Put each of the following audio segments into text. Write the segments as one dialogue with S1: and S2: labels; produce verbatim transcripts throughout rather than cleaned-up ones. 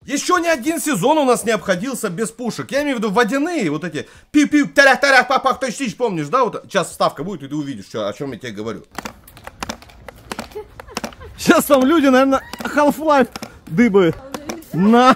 S1: Еще ни один сезон у нас не обходился без пушек. Я имею в виду водяные, вот эти пиу-пиу, тарах-тарах, папах, тысяч, помнишь, да? Вот сейчас вставка будет, и ты увидишь, что, о чем я тебе говорю. Сейчас там люди, наверное, Half-Life дыбают. На.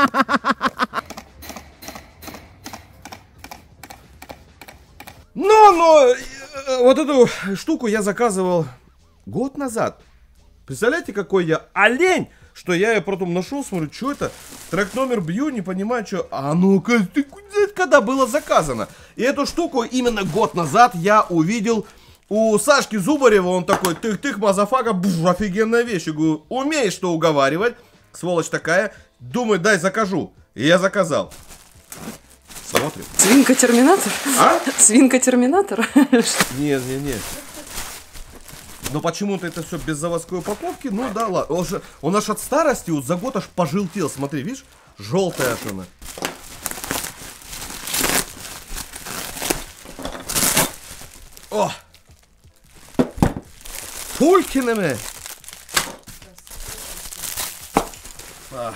S1: Но, но, вот эту штуку я заказывал год назад. Представляете, какой я олень, что я ее потом нашел, смотрю, что это? Трек номер бью, не понимаю, что. А ну-ка, ты когда было заказано? И эту штуку именно год назад я увидел у Сашки Зубарева. Он такой, тых-тых, мазафака, бух, офигенная вещь. Я говорю, умеешь что уговаривать, сволочь такая. Думаю, дай закажу. И я заказал. Смотрим.
S2: Свинка-терминатор?
S1: А?
S2: Свинка-терминатор?
S1: Нет, нет, нет. Но почему-то это все без заводской упаковки. Ну да, ладно. Он, же, он аж от старости вот за год аж пожелтел. Смотри, видишь? Желтая аж она. О! Фулькиными! А.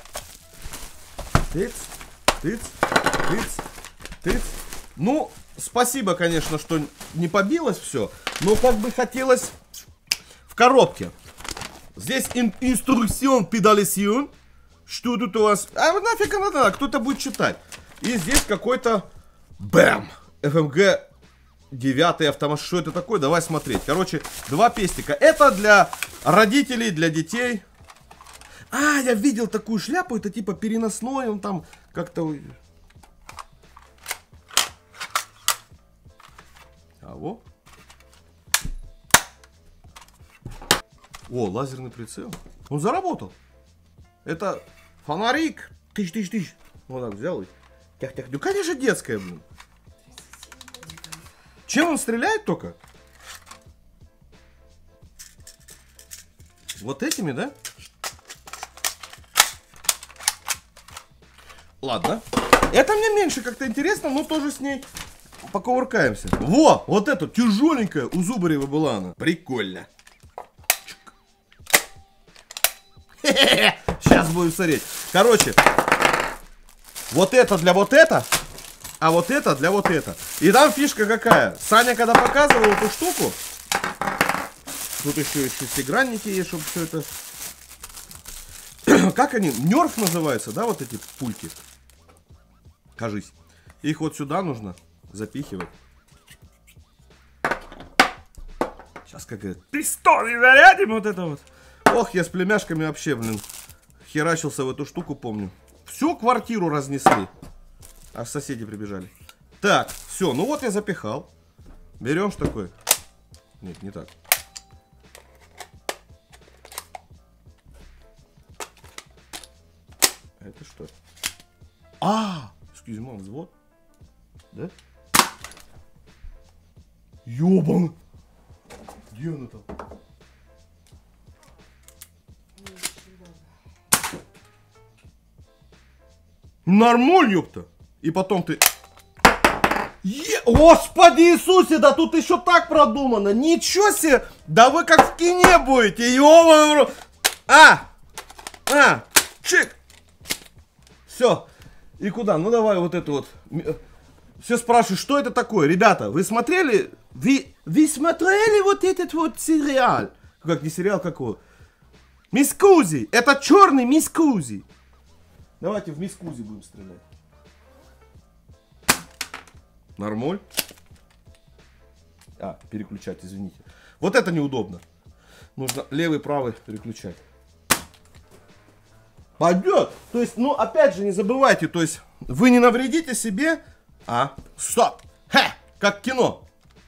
S1: Тыц, тыц, тыц, тыц. Ну, спасибо, конечно, что не побилось все. Но как бы хотелось в коробке. Здесь ин инструкцион педалисион. Что тут у вас? А нафиг она надо, кто-то будет читать. И здесь какой-то бэм. эф эм гэ девять автомат. Что это такое? Давай смотреть. Короче, два пестика. Это для родителей, для детей. А, я видел такую шляпу. Это типа переносной. Он там как-то... А во. О, лазерный прицел. Он заработал. Это фонарик. Тысяч, тысяч, тысяч. Вот так взял и... Тях-тях. Ну, конечно, детская, блин. Чем он стреляет только? Вот этими, да? Ладно. Это мне меньше как-то интересно, но тоже с ней покувыркаемся. Во! Вот эту тяжеленькая у Зубарева была она. Прикольно. Сейчас будем смотреть. Короче, вот это для вот это, а вот это для вот это. И там фишка какая. Саня когда показывал эту штуку, тут еще и шестигранники есть, чтобы все это... Как они? Нерф называются, да, вот эти пульки? Кажись. Их вот сюда нужно запихивать. Сейчас как это... Пистолы зарядим вот это вот. Ох, я с племяшками вообще, блин, херачился в эту штуку, помню. Всю квартиру разнесли. Аж соседи прибежали. Так, все, ну вот я запихал. Берем что такое? Нет, не так. Это что? А, excuse me, взвод. Да? Ёбан! Где она там? Нормуль, ёпта. И потом ты... Е... Господи Иисусе, да тут еще так продумано. Ничего себе. Да вы как в кине будете. Ёбан. А! А! Чик! Все. И куда? Ну давай вот это вот. Все спрашивают, что это такое. Ребята, вы смотрели? Вы, вы смотрели вот этот вот сериал? Как не сериал, какой? Мискузи. Это черный мискузи. Давайте в мискузи будем стрелять. Нормуль. А, переключать, извините. Вот это неудобно. Нужно левый, правый переключать. Пойдет. То есть, ну, опять же, не забывайте, то есть, вы не навредите себе. А, стоп. Ха, как кино.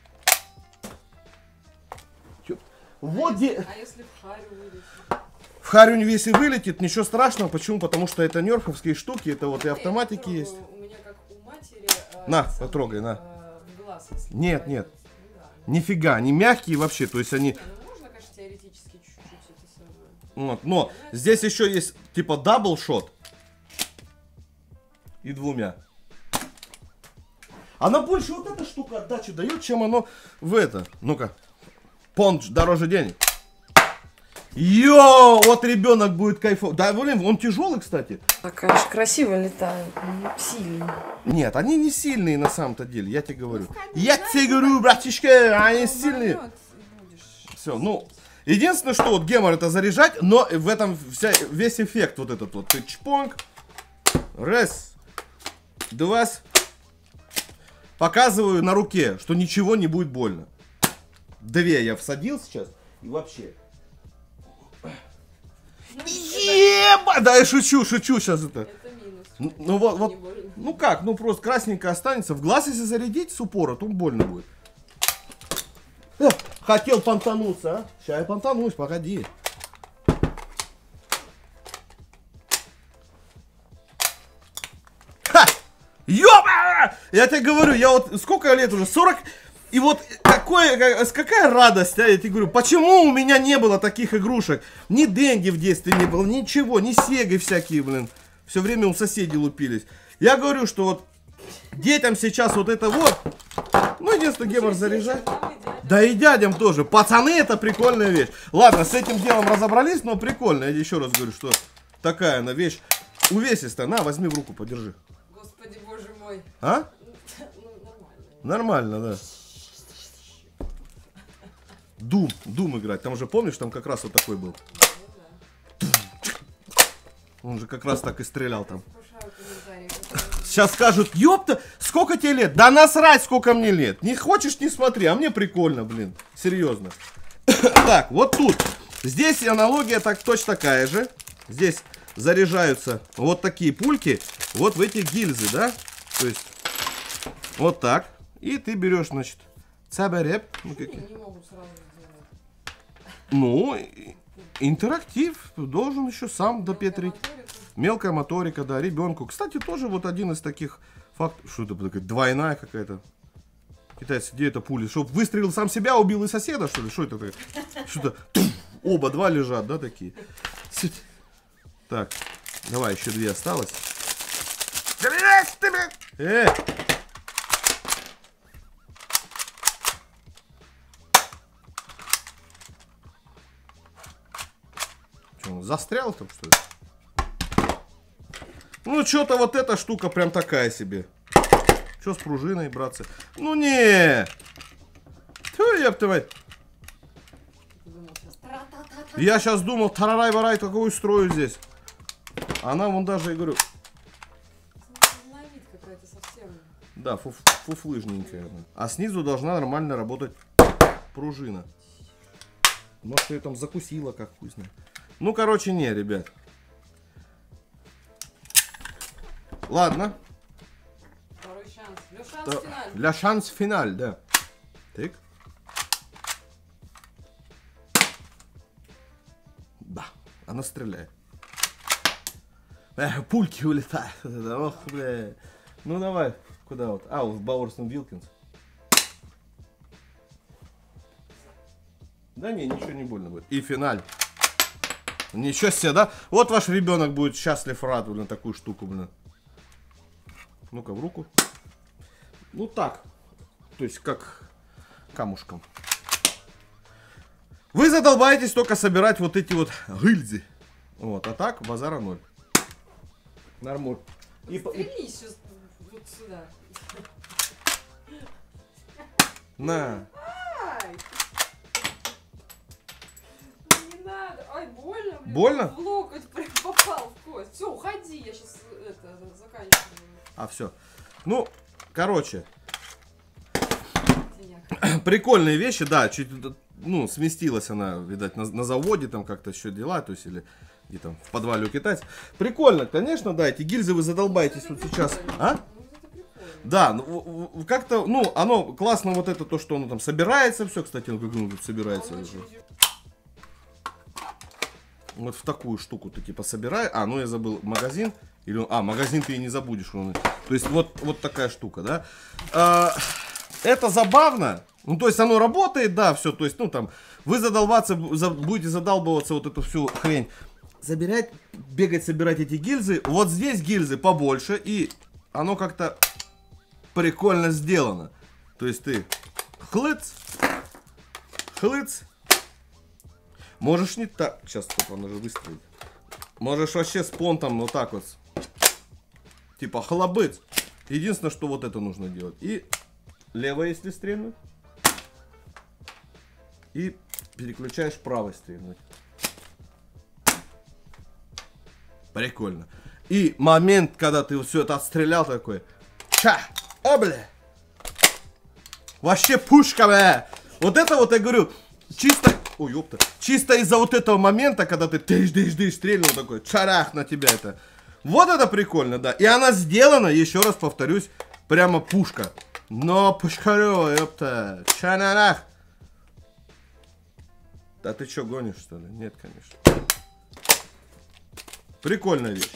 S1: Вот где...
S2: А если в харю вылетит?
S1: В харю если вылетит, ничего страшного. Почему? Потому что это нерфовские штуки, это вот и автоматики есть.
S2: У меня как у матери...
S1: На, потрогай, на.
S2: Глаз,
S1: нет, нет. Нифига, они мягкие вообще, то есть они...
S2: Теоретически чуть-чуть это самое.
S1: Вот, но здесь еще есть типа даблшот и двумя. Она больше вот эта штука отдачу дает, чем оно в это. Ну-ка, понч дороже денег. Йо, вот ребенок будет кайфовать. Да, блин, он тяжелый, кстати.
S2: Так, конечно, красиво летают. Сильно.
S1: Нет, они не сильные на самом-то деле, я тебе говорю. Я тебе говорю, братишка, они сильные. Все, ну, единственное, что вот гемор это заряжать, но в этом вся, весь эффект вот этот вот. Ты чпонг, раз, два, показываю на руке, что ничего не будет больно. Две я всадил сейчас и вообще. Еба! Да, я шучу, шучу сейчас это.
S2: Это минус.
S1: Ну, ну вот, вот, ну как, ну просто красненько останется. В глаз если зарядить с упора, то больно будет. Эх, хотел понтануться, а? Сейчас я понтанусь, погоди. Ха! Ёба! Я тебе говорю, я вот сколько лет уже? сорок... И вот какое, какая радость, а, я тебе говорю, почему у меня не было таких игрушек? Ни Денди в детстве не было, ничего, ни Сеги всякие, блин. Все время у соседей лупились. Я говорю, что вот детям сейчас вот это вот, ну, единственное, гемор заряжать. Да и дядям тоже. Пацаны, это прикольная вещь. Ладно, с этим делом разобрались, но прикольно. Я еще раз говорю, что такая она вещь увесистая. На, возьми в руку, подержи.
S2: Господи, боже мой.
S1: А?
S2: Ну, нормально.
S1: Нормально, да. Дум, Дум играть. Там же, помнишь, там как раз вот такой был. Он же как раз так и стрелял там. Сейчас скажут, ёпта, сколько тебе лет? Да насрать, сколько мне лет. Не хочешь, не смотри, а мне прикольно, блин. Серьезно. Так, вот тут. Здесь аналогия так точно такая же. Здесь заряжаются вот такие пульки. Вот в эти гильзы, да? То есть, вот так. И ты берешь, значит, цабереп. Ну, как...
S2: не могут сразу сделать.
S1: Ну, интерактив. Должен еще сам допетрить. Мелкая моторика, да, ребенку. Кстати, тоже вот один из таких фактов. Что это такая двойная какая-то? Китайцы, где это пули? Чтоб выстрелил сам себя, убил и соседа, что ли? Что это такое? Что-то. Оба два лежат, да, такие? Так, давай, еще две осталось. Э! Что, он застрял там, что ли? Ну, что-то вот эта штука прям такая себе. Что с пружиной, братцы? Ну, не! Тьфу, ёптывать. Я сейчас думал, тарарай-барай, такой устрою здесь. Она вон даже, я говорю...
S2: На вид какая-то совсем.
S1: Да, фуф, фуфлыжненькая. А снизу должна нормально работать пружина. Может, ее там закусила, как вкусно. Ну, короче, не, ребят. Ладно.
S2: Второй шанс. Для шанс
S1: Да,
S2: финаль.
S1: для шанс финаль, да. Так. Да, она стреляет. Эх, пульки улетают. Ох, бля. Ну давай, куда вот? А, в Бауэрсон Вилкинс. Да не, ничего не больно будет. И финаль. Ничего себе, да? Вот ваш ребенок будет счастлив, рад, блин, такую штуку, блин. Ну-ка, в руку. Ну так. То есть, как камушком. Вы задолбаетесь только собирать вот эти вот гильзы. Вот, а так, базара ноль. Нормуль. И,
S2: Стрельни сейчас вот сюда.
S1: на.
S2: Ай! Не надо. Ай, больно, блин.
S1: Больно?
S2: В локоть прям попал в кость. Все, уходи, я сейчас это заканчиваю.
S1: А, все. Ну, короче.
S2: Я.
S1: Прикольные вещи, да, чуть, ну, сместилась она, видать, на, на заводе, там как-то еще дела, то есть, или где там в подвале у китайцев. Прикольно, конечно, да, эти гильзы вы задолбаетесь вот сейчас. А? Да, ну, как-то, ну, оно классно вот это то, что оно там собирается, все, кстати, ну, как оно тут собирается уже. Вот в такую штуку ты типа собираешь. А, ну я забыл, магазин. Или, а, магазин ты и не забудешь. То есть вот, вот такая штука, да. А, это забавно. Ну, то есть оно работает, да, все. То есть, ну там, вы задолбаться, за, будете задалбываться вот эту всю хрень. Забирать, бегать, собирать эти гильзы. Вот здесь гильзы побольше. И оно как-то прикольно сделано. То есть ты хлыц, хлыц. Можешь не так. Сейчас, стоп, он уже выстрелит. Можешь вообще с понтом вот так вот. Типа хлобыть. Единственное, что вот это нужно делать. И лево, если стрельнуть. И переключаешь правой стрельнуть. Прикольно. И момент, когда ты все это отстрелял такой. Ча! О, бля! Вообще пушка, бля! Вот это вот, я говорю, чисто... Ой, ёпта. Чисто из-за вот этого момента, когда ты тыш-дыш-дыш стрельнул такой, чарах на тебя это. Вот это прикольно, да. И она сделана, еще раз повторюсь, прямо пушка. Но пушкарё, ёпта. Чанарах. Да ты чё, гонишь, что ли? Нет, конечно. Прикольная вещь.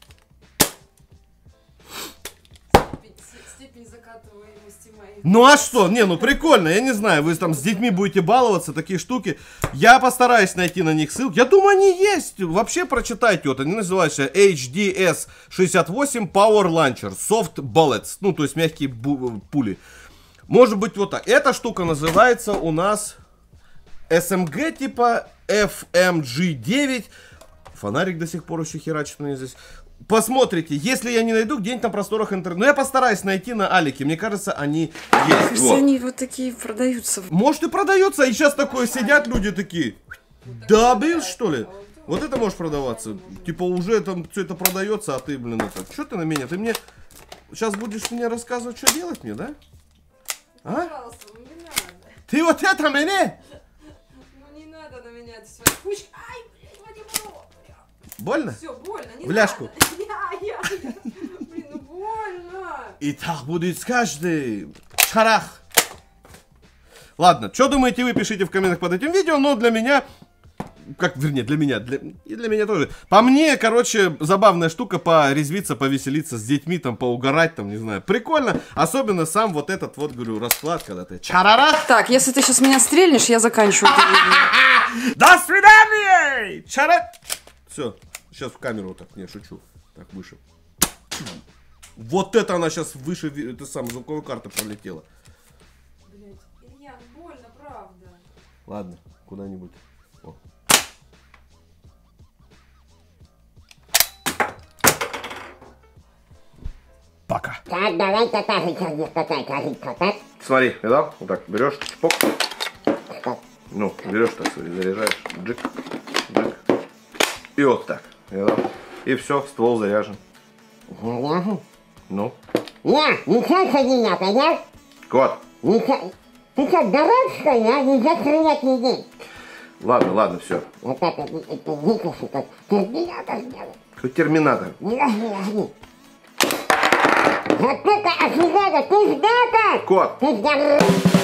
S2: Степень закатываемости моей.
S1: Ну а что? Не, ну прикольно, я не знаю, вы там с детьми будете баловаться, такие штуки. Я постараюсь найти на них ссылки. Я думаю, они есть. Вообще прочитайте, вот они называются эйч ди эс шестьдесят восемь Power Launcher Soft Bullets. Ну, то есть мягкие пули. Может быть вот так. Эта штука называется у нас эс эм джи типа эф эм джи девять. Фонарик до сих пор еще херачит мне здесь. Посмотрите, если я не найду где-нибудь на просторах интернета. Ну, я постараюсь найти на Алике. Мне кажется, они есть.
S3: Кажется, вот. Они вот такие продаются.
S1: Может и продается. И сейчас такое сидят люди такие. Да, блин, что ли? Вот это может продаваться. Типа уже там все это продается, а ты, блин, это... Что ты на меня? Ты мне... Сейчас будешь мне рассказывать, что делать мне, да? А?
S2: Пожалуйста, ну не надо.
S1: Ты вот это мне?
S2: Ну не надо на меня, ты свои кучки. Ай, блядь, Вадим, бля.
S1: Больно?
S2: Все, больно, не
S1: В ляжку.
S2: надо. Я, я, я. Блин, ну больно.
S1: И так будет с каждым. Шарах. Ладно, что думаете вы, пишите в комментах под этим видео, но для меня... Как, вернее, для меня, для, и для меня тоже. По мне, короче, забавная штука, порезвиться, повеселиться с детьми, там, поугарать, там, не знаю. Прикольно. Особенно сам вот этот вот, говорю, расклад, когда ты чарарах.
S3: Так, если ты сейчас меня стрельнешь, я заканчиваю это видео.
S1: До свидания! Чара... Все, сейчас в камеру вот так, не, шучу. Так, выше. Вот это она сейчас выше, это сам, звуковой карты пролетела.
S2: Блядь, Илья, больно, правда.
S1: Ладно, куда-нибудь. О. Пока.
S4: Так, давай катай, катай, катай, катай.
S1: Смотри, видал? Вот так берешь, чпок. Ну, берешь так, смотри, заряжаешь. Джик, джик. И вот так, видал? И все, ствол заряжен.
S4: Заряжен?
S1: Ну.
S4: Я, ничего себе не надо, я?
S1: Кот.
S4: Ничего. Ты что, дурак, что ли? Я нельзя стрелять людей.
S1: Ладно, ладно, все.
S4: Вот это, это, выкуси, как терминатор сделай.
S1: Хоть терминатор.
S4: Не ложи, ложи. Вот это офигенно, ты сдата!
S1: Кот.
S4: Ты здоров!